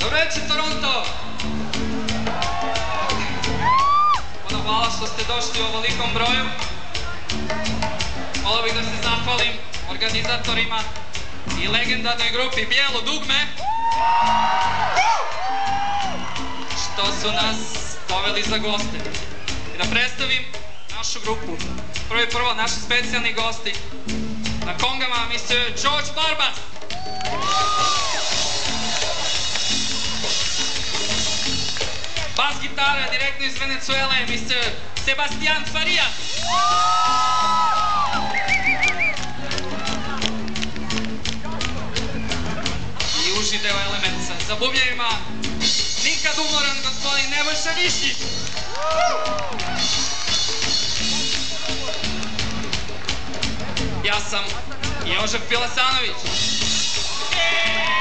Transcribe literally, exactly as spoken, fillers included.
Dobro večer, Toronto! Puno hvala što ste došli u ovolikom broju. Volio bih da se zahvalim organizatorima i legendarnoj grupi Bijelo dugme što su nas doveli za goste. I da predstavim našu grupu. Prvo i prvo, naši specijalni gosti. Na kongama, mister George Barbas. Bas gitara, direktno iz Venezuele, mister Sebastian Farias. I uži deo elemenca. Za bubnjevima, nikad umoran gospodin Nebojša Višnjić. Ja sam Jožef Filasanović.